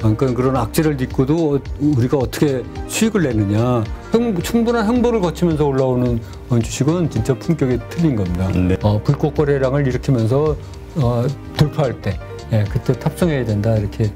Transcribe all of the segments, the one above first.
그러니까 그런 악재를 딛고도 우리가 어떻게 수익을 내느냐. 충분한 횡보를 거치면서 올라오는 주식은 진짜 품격이 틀린 겁니다. 네. 불꽃 거래량을 일으키면서 돌파할 때 그때 탑승해야 된다 이렇게.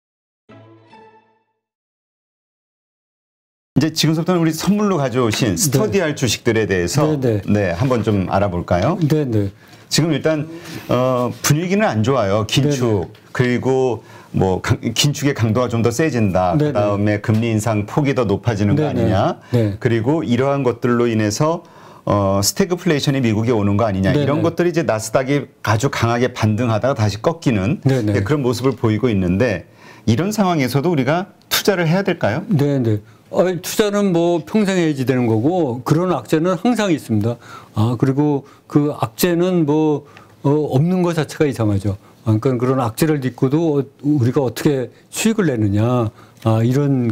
이제 지금부터는 우리 선물로 가져오신 스터디할 주식들에 대해서 네, 한번 좀 알아볼까요? 네네. 지금 일단 분위기는 안 좋아요. 긴축 네네. 그리고 뭐 긴축의 강도가 좀 더 세진다. 네네. 그다음에 금리 인상 폭이 더 높아지는 거 네네. 아니냐. 네. 그리고 이러한 것들로 인해서 스태그플레이션이 미국에 오는 거 아니냐. 네네. 이런 것들이 이제 나스닥이 아주 강하게 반등하다가 다시 꺾이는 네네. 그런 모습을 보이고 있는데 이런 상황에서도 우리가 투자를 해야 될까요? 네네. 투자는 뭐 평생 해야지 되는 거고 그런 악재는 항상 있습니다. 그리고 그 악재는 뭐 없는 것 자체가 이상하죠. 그러니까 그런 악재를 딛고도 우리가 어떻게 수익을 내느냐 이런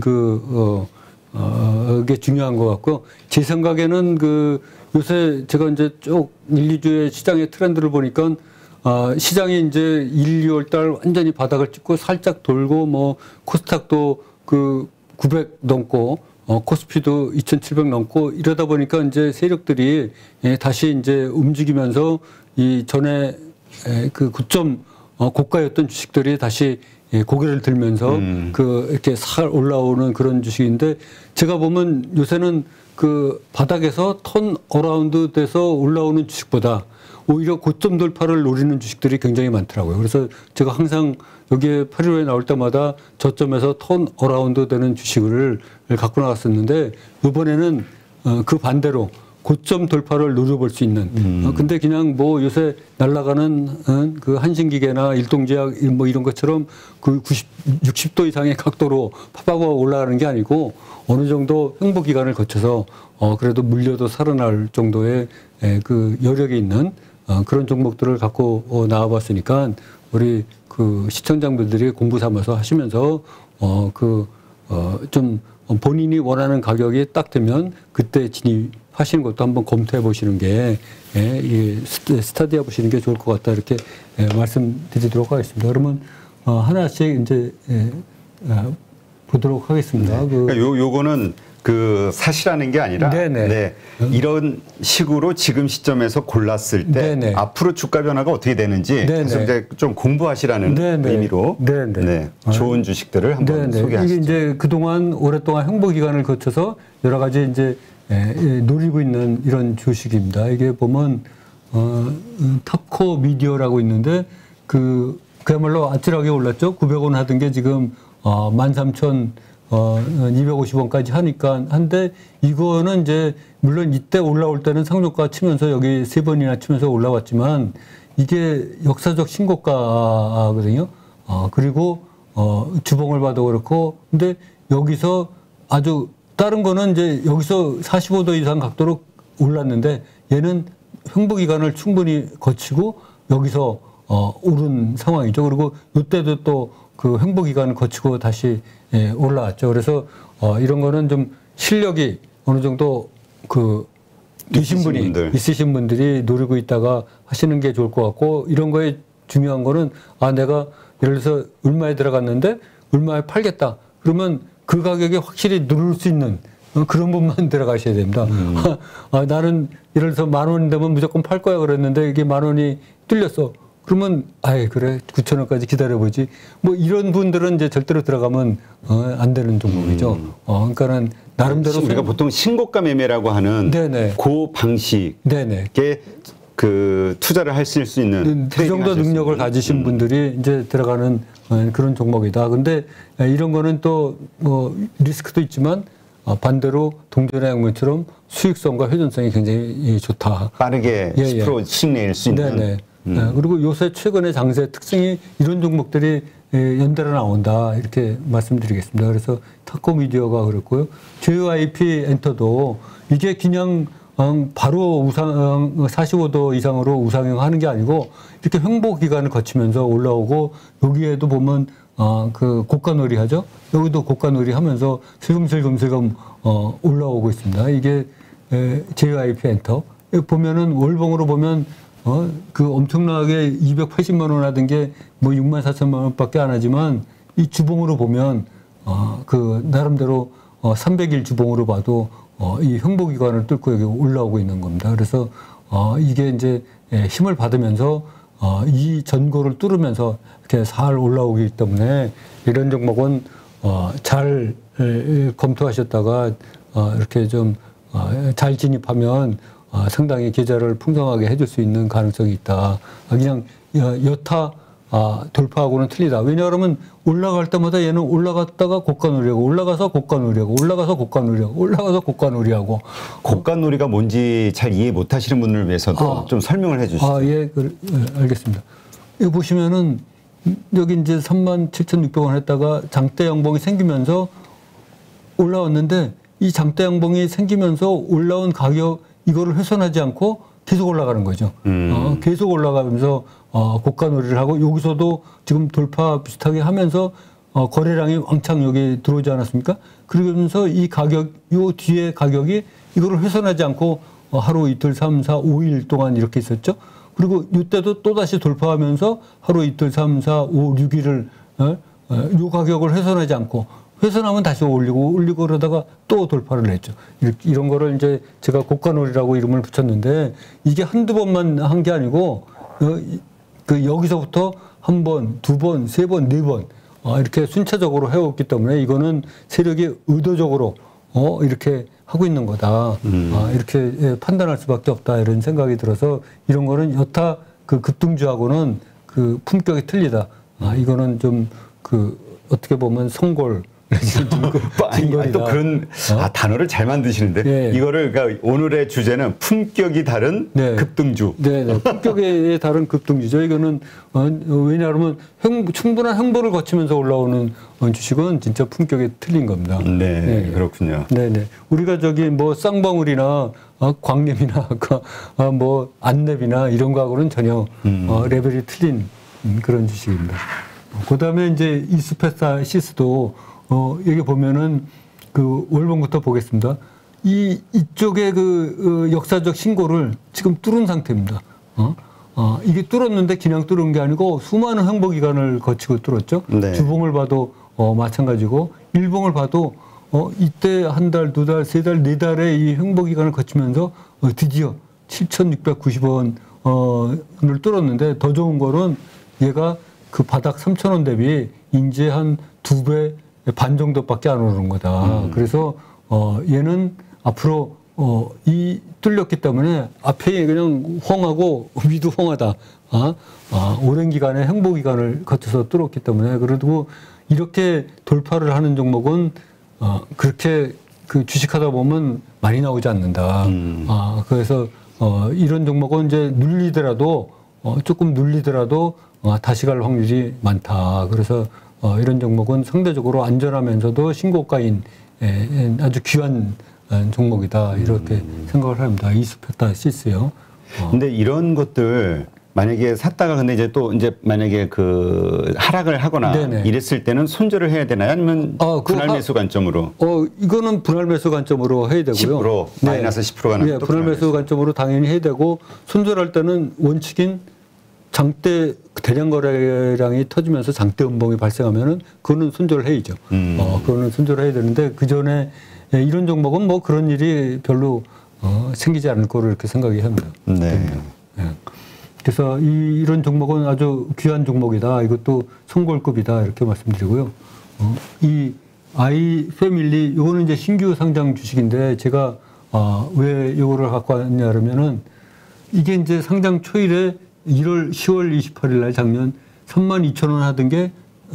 게 중요한 것 같고 제 생각에는 요새 제가 이제 쭉 1, 2주의 시장의 트렌드를 보니까 시장이 이제 1, 2월 달 완전히 바닥을 찍고 살짝 돌고 뭐 코스닥도 900 넘고 코스피도 2700 넘고 이러다 보니까 이제 세력들이 다시 이제 움직이면서 이 전에 그 고점 고가였던 주식들이 다시 고개를 들면서 이렇게 살 올라오는 그런 주식인데 제가 보면 요새는 그 바닥에서 턴 어라운드 돼서 올라오는 주식보다 오히려 고점 돌파를 노리는 주식들이 굉장히 많더라고요. 그래서 제가 항상 여기에 8.15에 나올 때마다 저점에서 턴 어라운드 되는 주식을 갖고 나갔었는데 이번에는 그 반대로 고점 돌파를 노려볼 수 있는. 근데 그냥 뭐 요새 날아가는 그 한신기계나 일동제약 뭐 이런 것처럼 그 60도 이상의 각도로 파파고 올라가는 게 아니고 어느 정도 횡보 기간을 거쳐서 그래도 물려도 살아날 정도의 그 여력이 있는 그런 종목들을 갖고 나와봤으니까 우리 그 시청자분들이 공부 삼아서 하시면서 좀 본인이 원하는 가격이 딱 되면 그때 진입하시는 것도 한번 검토해 보시는 게 스터디해 보시는 게 좋을 것 같다 이렇게 말씀드리도록 하겠습니다. 그러면 하나씩 이제 보도록 하겠습니다. 네. 그러니까 요거는 그 사실하는 게 아니라 네, 이런 식으로 지금 시점에서 골랐을 때 앞으로 주가 변화가 어떻게 되는지 계속 이제 좀 공부하시라는 의미로 좋은 주식들을 한번 소개하시죠. 이게 이제 그동안 오랫동안 횡보 기간을 거쳐서 여러 가지 이제 노리고 있는 이런 주식입니다. 이게 보면 탑코 미디어라고 있는데 그야말로 아찔하게 올랐죠. 900원 하던 게 지금 13,250원까지 하니까 한데 이거는 이제 물론 이때 올라올 때는 상종가 치면서 여기 3번이나 치면서 올라왔지만 이게 역사적 신고가거든요. 그리고 주봉을 봐도 그렇고 근데 여기서 아주 다른 거는 이제 여기서 45도 이상 각도로 올랐는데 얘는 횡보 기간을 충분히 거치고 여기서 오른 상황이죠. 그리고 이때도 또 그 횡보 기간을 거치고 다시 올라왔죠. 그래서 이런 거는 좀 실력이 어느 정도 있으신 분들이 노리고 있다가 하시는 게 좋을 것 같고 이런 거에 중요한 거는 내가 예를 들어서 얼마에 들어갔는데 얼마에 팔겠다. 그러면 그 가격에 확실히 누를 수 있는 그런 분만 들어가셔야 됩니다. 나는 예를 들어서 10,000원 되면 무조건 팔 거야 그랬는데 이게 10,000원이 뚫렸어. 그러면 그래 9,000원까지 기다려보지. 뭐 이런 분들은 이제 절대로 들어가면 안 되는 종목이죠. 그러니까는 나름대로 우리가 보통 신고가 매매라고 하는 그 방식의 그 투자를 하실 수 있는 그 정도 능력을 가지신 분들이 이제 들어가는 그런 종목이다. 근데 이런 거는 또 리스크도 있지만 반대로 동전의 양면처럼 수익성과 회전성이 굉장히 좋다. 빠르게 10% 수익 낼 수 있는. 그리고 요새 최근의 장세 특징이 이런 종목들이 연달아 나온다 이렇게 말씀드리겠습니다. 그래서 타코 미디어가 그렇고요. JYP 엔터도 이게 그냥 바로 우상 45도 이상으로 우상향 하는 게 아니고 이렇게 횡보 기간을 거치면서 올라오고 여기에도 보면 그 고가놀이 하죠. 여기도 고가놀이 하면서 슬금슬금 올라오고 있습니다. 이게 JYP 엔터 보면은 월봉으로 보면 그 엄청나게 280만 원 하던 게 뭐 64,000만 원밖에 안 하지만 이 주봉으로 보면 그 나름대로 300일 주봉으로 봐도 이 횡보기관을 뚫고 여기 올라오고 있는 겁니다. 그래서 이게 이제 힘을 받으면서 이 전고를 뚫으면서 이렇게 살 올라오기 때문에 이런 종목은 잘 검토하셨다가 이렇게 좀 잘 진입하면 상당히 계좌를 풍성하게 해줄 수 있는 가능성이 있다. 그냥 여타 돌파하고는 틀리다. 왜냐하면 올라갈 때마다 얘는 올라갔다가 고가놀이하고 올라가서 고가놀이하고 올라가서 고가놀이하고 올라가서 고가놀이하고. 고가놀이가 뭔지 잘 이해 못하시는 분을 위해서도 좀 설명을 해주시죠. 예, 알겠습니다. 여기 보시면은 여기 이제 37,600원 했다가 장대 양봉이 생기면서 올라왔는데 이 장대 양봉이 생기면서 올라온 가격 이거를 훼손하지 않고 계속 올라가는 거죠. 계속 올라가면서 고가놀이를 하고 여기서도 지금 돌파 비슷하게 하면서 거래량이 왕창 여기 들어오지 않았습니까? 그러면서 이 가격, 요 뒤에 가격이 이거를 훼손하지 않고 하루 이틀 3, 4, 5일 동안 이렇게 있었죠. 그리고 이때도 또다시 돌파하면서 하루 이틀 3, 4, 5, 6일을 요 가격을 훼손하지 않고 훼손하면 다시 올리고 그러다가 또 돌파를 했죠. 이런 거를 이제 제가 고가놀이라고 이름을 붙였는데 이게 한두 번만 한 게 아니고 여기서부터 한 번, 두 번, 세 번, 네 번 이렇게 순차적으로 해왔기 때문에 이거는 세력이 의도적으로 이렇게 하고 있는 거다. 이렇게 판단할 수밖에 없다. 이런 생각이 들어서 이런 거는 여타 그 급등주하고는 그 품격이 틀리다. 이거는 좀 어떻게 보면 성골. 아니, 또 그런 단어를 잘 만드시는데 네. 이거를 그러니까 오늘의 주제는 품격이 다른 급등주. 네, 품격에 다른 급등주죠. 이거는 왜냐하면 충분한 횡보를 거치면서 올라오는 주식은 진짜 품격이 틀린 겁니다. 네, 그렇군요. 네. 우리가 저기 뭐 쌍방울이나 광림이나 뭐 안랩이나 이런 거하고는 전혀 레벨이 틀린 그런 주식입니다. 그다음에 이제 이스페사시스도 여기 보면은 그 월봉부터 보겠습니다. 이쪽에 그 역사적 신고를 지금 뚫은 상태입니다. 이게 뚫었는데 그냥 뚫은 게 아니고 수많은 횡보 기간을 거치고 뚫었죠. 네. 주봉을 봐도 마찬가지고 일봉을 봐도 이때 한 달, 두 달, 세 달, 네 달의 이 횡보 기간을 거치면서 드디어 7,690원을 뚫었는데 더 좋은 거는 얘가 그 바닥 3,000원 대비 이제 한 2배 반 정도밖에 안 오르는 거다. 그래서 얘는 앞으로 이 뚫렸기 때문에 앞에 그냥 황하고 위도 황하다. 오랜 기간의 횡보 기간을 거쳐서 뚫었기 때문에 그래도 이렇게 돌파를 하는 종목은 그렇게 그 주식하다 보면 많이 나오지 않는다. 그래서 이런 종목은 이제 눌리더라도 조금 눌리더라도 다시 갈 확률이 많다. 그래서 이런 종목은 상대적으로 안전하면서도 신고가인 아주 귀한 종목이다. 이렇게 생각을 합니다. 이스페타시스요. 근데 이런 것들 만약에 샀다가 근데 이제 또 이제 만약에 그 하락을 하거나 네네. 이랬을 때는 손절을 해야 되나요? 아니면 분할 매수 관점으로? 이거는 분할 매수 관점으로 해야 되고요. 10% 마이너스 10%가 나면 분할 매수 관점으로 당연히 해야 되고 손절할 때는 원칙인 장대 대량 거래량이 터지면서 장대 음봉이 발생하면은 그거는 손절을 해야죠. 그거는 손절을 해야 되는데 그 전에 이런 종목은 뭐 그런 일이 별로 생기지 않을 거로 이렇게 생각이 합니다. 네. 그래서 이런 종목은 아주 귀한 종목이다. 이것도 성골급이다. 이렇게 말씀드리고요. 이 아이 패밀리 이거는 이제 신규 상장 주식인데 제가 왜 이거를 갖고 왔냐 그러면은 이게 이제 상장 초일에 10월 28일 날 작년 32,000원 하던 게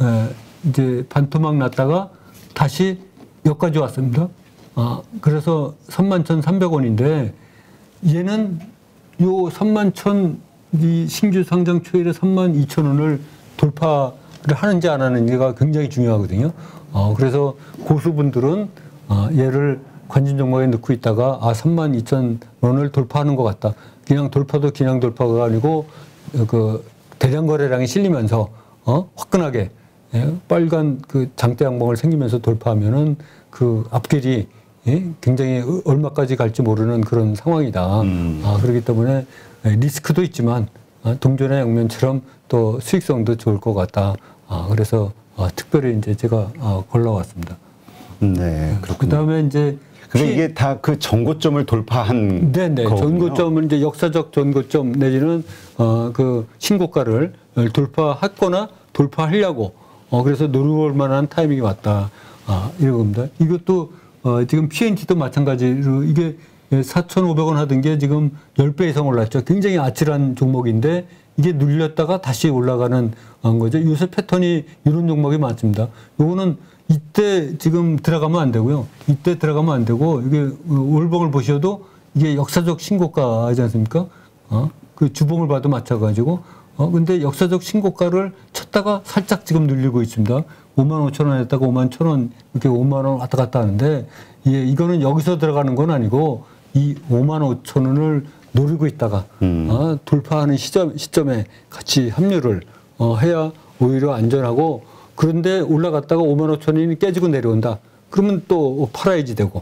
이제 반토막 났다가 다시 여기까지 왔습니다. 그래서 31,300원인데 얘는 요 31,000 이 신규 상장 초일에 32,000원을 돌파를 하는지 안 하는지가 굉장히 중요하거든요. 그래서 고수분들은 얘를 관심 종목에 넣고 있다가 32,000원을 돌파하는 것 같다. 그냥 돌파도 그냥 돌파가 아니고 그 대량 거래량이 실리면서 화끈하게 빨간 그 장대 양봉을 생기면서 돌파하면은 그 앞길이 굉장히 얼마까지 갈지 모르는 그런 상황이다. 그렇기 때문에 리스크도 있지만 동전의 양면처럼 또 수익성도 좋을 것 같다. 그래서 특별히 이제 제가 골라왔습니다. 네, 그렇군요. 그다음에 이제 이게 다 그 전고점을 돌파한 네네 거군요. 전고점은 이제 역사적 전고점 내지는 그 신고가를 돌파했거나 돌파하려고 그래서 노려볼 만한 타이밍이 왔다 이런 겁니다. 이것도 지금 PNG도 마찬가지로 이게 4,500원 하던 게 지금 10배 이상 올랐죠. 굉장히 아찔한 종목인데 이게 눌렸다가 다시 올라가는 거죠. 요새 패턴이 이런 종목이 많습니다. 요거는 이때 지금 들어가면 안 되고요. 이때 들어가면 안 되고 이게 월봉을 보셔도 이게 역사적 신고가지 않습니까? 그 주봉을 봐도 마찬가지고 근데 역사적 신고가를 쳤다가 살짝 지금 눌리고 있습니다. 55,000원 했다가 51,000원 이렇게 5만원 왔다 갔다 하는데 이거는 여기서 들어가는 건 아니고 이 55,000원을 노리고 있다가 돌파하는 시점에 같이 합류를 해야 오히려 안전하고 그런데 올라갔다가 55,000원이 깨지고 내려온다. 그러면 또 팔아야지 되고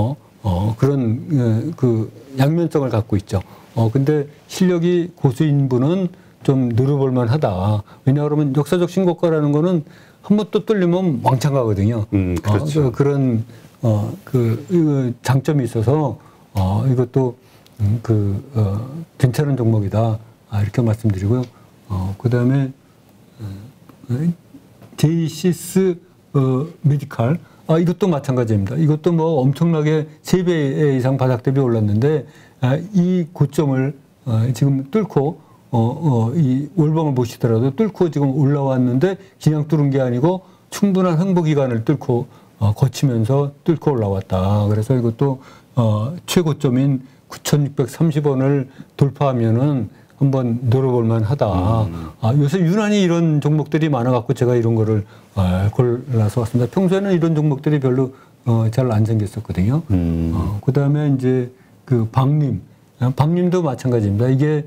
그런 그 양면성을 갖고 있죠. 근데 실력이 고수인 분은 좀 노려볼 만하다. 왜냐하면 역사적 신고가라는 거는 한번 또 뚫리면 왕창 가거든요. 그렇죠. 그런 그 장점이 있어서 이것도 괜찮은 종목이다. 이렇게 말씀드리고요. 그다음에 제이시스 메디칼 이것도 마찬가지입니다. 이것도 뭐 엄청나게 3배 이상 바닥 대비 올랐는데 이 고점을 지금 뚫고 이 월봉을 보시더라도 뚫고 지금 올라왔는데 그냥 뚫은 게 아니고 충분한 횡보 기간을 뚫고 거치면서 뚫고 올라왔다. 그래서 이것도 최고점인 9,630원을 돌파하면은 한번 노려볼 만하다. 요새 유난히 이런 종목들이 많아갖고 제가 이런 거를 골라서 왔습니다. 평소에는 이런 종목들이 별로 잘 안 생겼었거든요. 그 다음에 이제 그 박림도 마찬가지입니다. 이게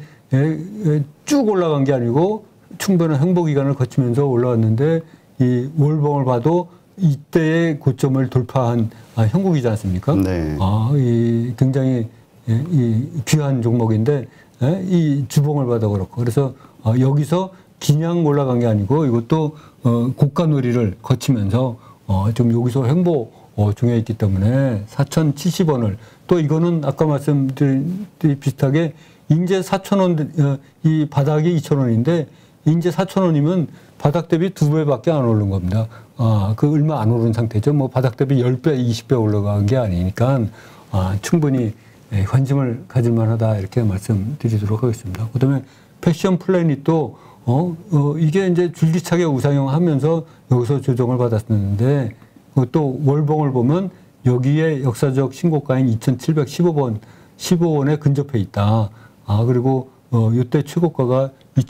쭉 올라간 게 아니고 충분한 횡보 기간을 거치면서 올라왔는데 이 월봉을 봐도 이때의 고점을 돌파한 형국이지 않습니까? 네. 이 굉장히 이 귀한 종목인데 이 주봉을 봐도 그렇고 그래서 여기서 그냥 올라간 게 아니고 이것도 고가놀이를 거치면서 좀 여기서 횡보 중에 있기 때문에 4,070원을 또 이거는 아까 말씀드린 비슷하게 인제 4,000원 이 바닥이 2,000원인데 인제 4,000원이면 바닥 대비 2배밖에 안 오른 겁니다. 그 얼마 안 오른 상태죠. 뭐 바닥 대비 10배, 20배 올라간 게 아니니까 충분히 관심을 가질 만하다 이렇게 말씀드리도록 하겠습니다. 그다음에 패션 플래닛도 이게 이제 줄기차게 우상향하면서 여기서 조정을 받았었는데 또 월봉을 보면 여기에 역사적 신고가인 2,715원 15원에 근접해 있다. 그리고 이때 최고가가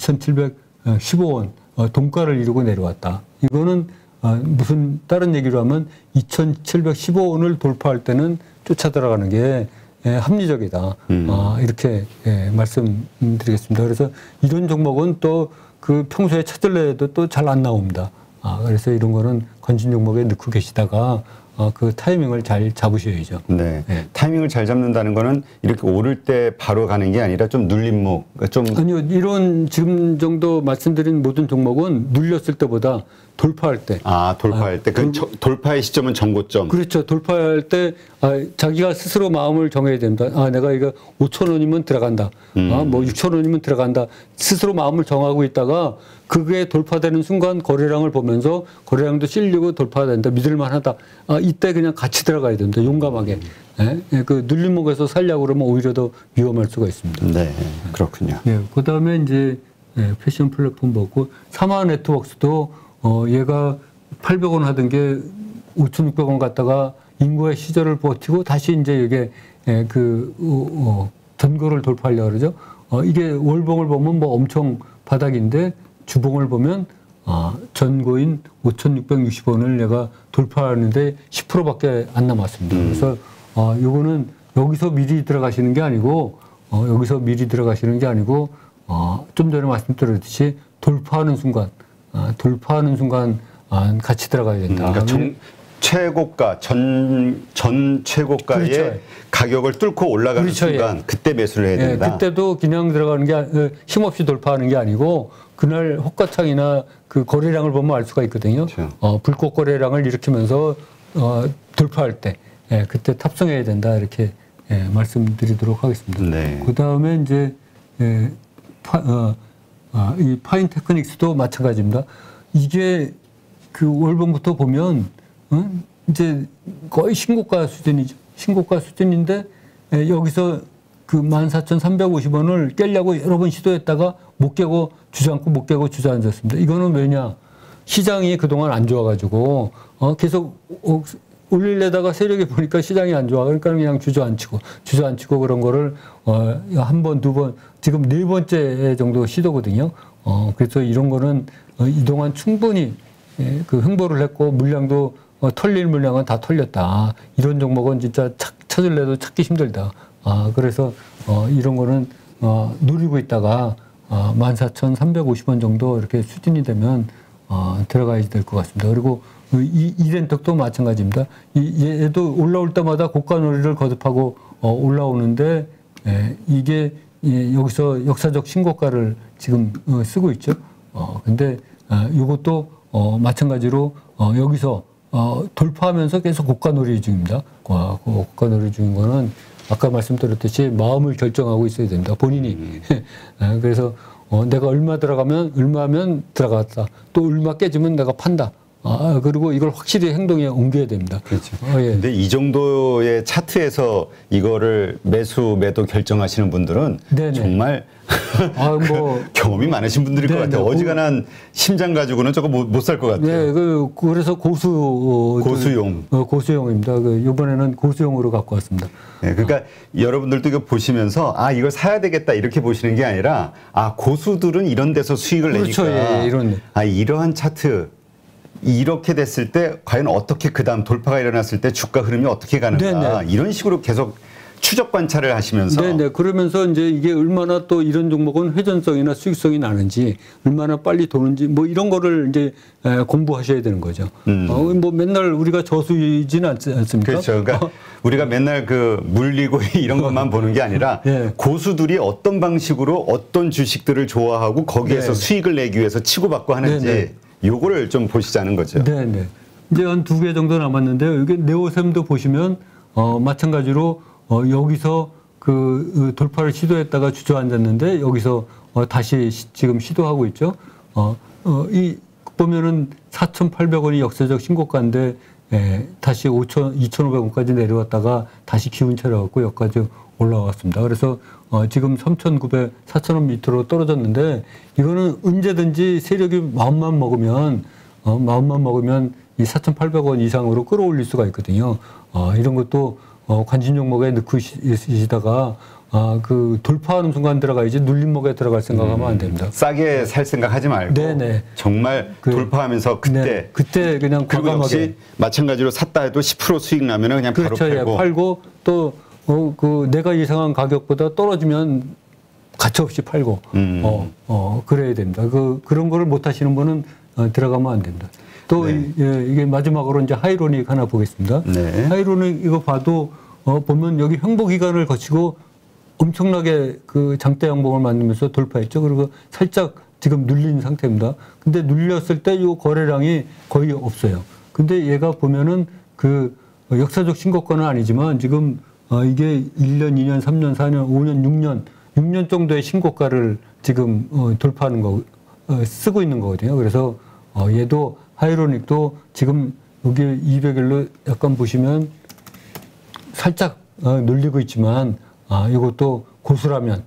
2,715원 동가를 이루고 내려왔다. 이거는 무슨 다른 얘기로 하면 2,715원을 돌파할 때는 쫓아 들어가는 게 합리적이다. 이렇게 말씀드리겠습니다. 그래서 이런 종목은 또 그 평소에 찾을래 해도 또 잘 안 나옵니다. 그래서 이런 거는 관심 종목에 넣고 계시다가 그 타이밍을 잘 잡으셔야죠. 네. 타이밍을 잘 잡는다는 거는 이렇게 오를 때 바로 가는 게 아니라 좀 눌림목, 아니요, 이런 지금 정도 말씀드린 모든 종목은 눌렸을 때보다 돌파할 때. 돌파할 때. 그 돌파의 시점은 전고점. 그렇죠. 돌파할 때 자기가 스스로 마음을 정해야 됩니다. 내가 이거 5,000원이면 들어간다. 뭐 6,000원이면 들어간다. 스스로 마음을 정하고 있다가 그게 돌파되는 순간 거래량을 보면서 거래량도 실리고 돌파된다. 믿을만하다. 이때 그냥 같이 들어가야 됩니다. 용감하게. 그 눌림목에서 살려고 그러면 오히려 더 위험할 수가 있습니다. 네, 그렇군요. 그 다음에 이제 패션 플랫폼 보고 사마 네트워크스도 얘가 800원 하던 게 5,600원 갔다가 인구의 시절을 버티고 다시 이제 이게 전고를 돌파하려고 그러죠. 이게 월봉을 보면 뭐 엄청 바닥인데 주봉을 보면 전고인 5,660원을 내가 돌파하는데 10%밖에 안 남았습니다. 그래서 요거는 여기서 미리 들어가시는 게 아니고 좀 전에 말씀드렸듯이 돌파하는 순간 같이 들어가야 된다. 그러니까 최고가 전 최고가에 그렇죠. 가격을 뚫고 올라가는 그렇죠, 순간 예. 그때 매수를 해야 된다. 예, 그때도 그냥 들어가는 게 힘없이 돌파하는 게 아니고 그날 호가창이나 그 거래량을 보면 알 수가 있거든요. 그렇죠. 불꽃 거래량을 일으키면서 돌파할 때 그때 탑승해야 된다 이렇게 말씀드리도록 하겠습니다. 네. 그 다음에 이제 이 파인 테크닉스도 마찬가지입니다. 이게 그 월봉부터 보면 이제 거의 신고가 수준이죠. 신고가 수준인데 여기서 그 14,350원을 깨려고 여러 번 시도했다가 못 깨고 주저앉고 못 깨고 주저앉았습니다. 이거는 왜냐? 시장이 그동안 안 좋아가지고 계속 올리려다가 세력이 보니까 시장이 안 좋아. 그러니까 그냥 주저앉히고 그런 거를 한 번, 두 번, 지금 네 번째 정도 시도거든요. 그래서 이런 거는 이동안 충분히 그 횡보를 했고 물량도 털릴 물량은 다 털렸다. 이런 종목은 진짜 찾을래도 찾기 힘들다. 그래서 이런 거는 노리고 있다가 14,350원 정도 이렇게 수준이 되면 들어가야 될 것 같습니다. 그리고 이렌톡도 마찬가지입니다. 얘도 올라올 때마다 고가놀이를 거듭하고 올라오는데 이게 여기서 역사적 신고가를 지금 쓰고 있죠. 근데 이것도 마찬가지로 여기서 돌파하면서 계속 고가놀이 중입니다. 고가놀이 중인 거는 아까 말씀드렸듯이 마음을 결정하고 있어야 된다. 본인이. 그래서 내가 얼마 들어가면 얼마면 들어갔다. 또 얼마 깨지면 내가 판다. 그리고 이걸 확실히 행동에 옮겨야 됩니다. 그렇죠. 근데 이 정도의 차트에서 이거를 매도 결정하시는 분들은 네네. 정말 경험이 많으신 분들일 것 같아요. 어지간한 심장 가지고는 조금 못 살 것 같아요. 네, 그래서 고수용입니다. 이번에는 고수용으로 갖고 왔습니다. 네, 그러니까 여러분들도 이거 보시면서 이걸 사야 되겠다 이렇게 보시는 게 아니라 고수들은 이런 데서 수익을 그렇죠. 내니까 예, 이러한 차트 이렇게 됐을 때 과연 어떻게 그다음 돌파가 일어났을 때 주가 흐름이 어떻게 가는가 네네. 이런 식으로 계속 추적 관찰을 하시면서 그러면서 이제 이게 얼마나 또 이런 종목은 회전성이나 수익성이 나는지 얼마나 빨리 도는지 뭐 이런 거를 이제 공부하셔야 되는 거죠. 뭐 맨날 우리가 저수이지는 않습니까? 그렇죠. 그러니까 우리가 맨날 물리고 이런 것만 보는 게 아니라 고수들이 어떤 방식으로 어떤 주식들을 좋아하고 거기에서 수익을 내기 위해서 치고받고 하는지 요거를 좀 보시자는 거죠. 네네. 이제 한 2개 정도 남았는데요. 이게 네오셈도 보시면 마찬가지로 여기서 그 돌파를 시도했다가 주저앉았는데 여기서 다시 지금 시도하고 있죠. 이 보면은 4,800원이 역사적 신고가인데 다시 2,500원까지 내려왔다가 다시 기운 차려갖고 여기까지 올라왔습니다. 그래서 지금 4,000원 밑으로 떨어졌는데 이거는 언제든지 세력이 마음만 먹으면 이 4,800원 이상으로 끌어올릴 수가 있거든요. 이런 것도 관심 종목에 넣고 있으시다가 그 돌파하는 순간 들어가야지 눌림목에 들어갈 생각하면 안 됩니다. 싸게 살 생각하지 말고 정말 돌파하면서 그때 그냥 그리고 역시 마찬가지로 샀다 해도 10% 수익 나면은 그냥 바로 팔고 또 내가 예상한 가격보다 떨어지면 가차없이 팔고 그래야 됩니다. 그런 거를 못 하시는 분은 들어가면 안 됩니다. 또 이게 마지막으로 이제 하이로닉 하나 보겠습니다. 하이로닉 이거 봐도 보면 여기 횡보 기간을 거치고 엄청나게 그 장대 양봉을 만들면서 돌파했죠. 그리고 살짝 지금 눌린 상태입니다. 근데 눌렸을 때 이 거래량이 거의 없어요. 근데 얘가 보면은 그 역사적 신고가는 아니지만 지금 이게 1년, 2년, 3년, 4년, 5년, 6년 정도의 신고가를 지금 돌파하는 쓰고 있는 거거든요. 그래서 얘도 하이로닉도 지금 여기 200일로 약간 보시면 살짝 눌리고 있지만 이것도 고수라면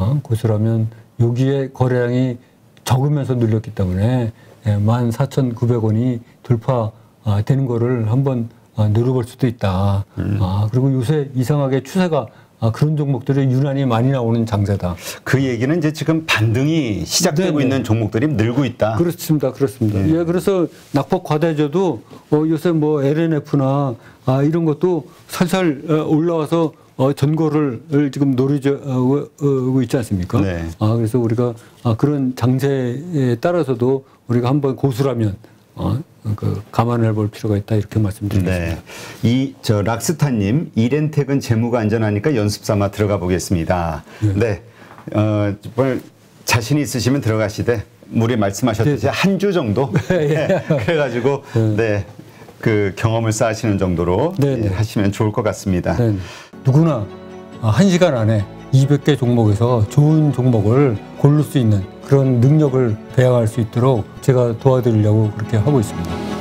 여기에 거래량이 적으면서 눌렸기 때문에 14,900원이 돌파되는 거를 한번 누려볼 수도 있다. 그리고 요새 이상하게 추세가 그런 종목들이 유난히 많이 나오는 장세다. 그 얘기는 이제 지금 반등이 시작되고 있는 종목들이 늘고 있다. 그렇습니다. 그래서 낙폭 과대저도 요새 뭐 LNF나 이런 것도 살살 올라와서 전고를 지금 노리고 있지 않습니까? 그래서 우리가 그런 장세에 따라서도 우리가 한번 고수라면 감안해 볼 필요가 있다 이렇게 말씀드리겠습니다. 네. 락스타님, 이렌텍은 재무가 안전하니까 연습 삼아 들어가 보겠습니다. 네. 자신이 있으시면 들어가시되 우리 말씀하셨듯이 한 주 정도 그래가지고 그 경험을 쌓으시는 정도로 하시면 좋을 것 같습니다. 누구나 1시간 안에 200개 종목에서 좋은 종목을 고를 수 있는 그런 능력을 배양할 수 있도록 제가 도와드리려고 그렇게 하고 있습니다.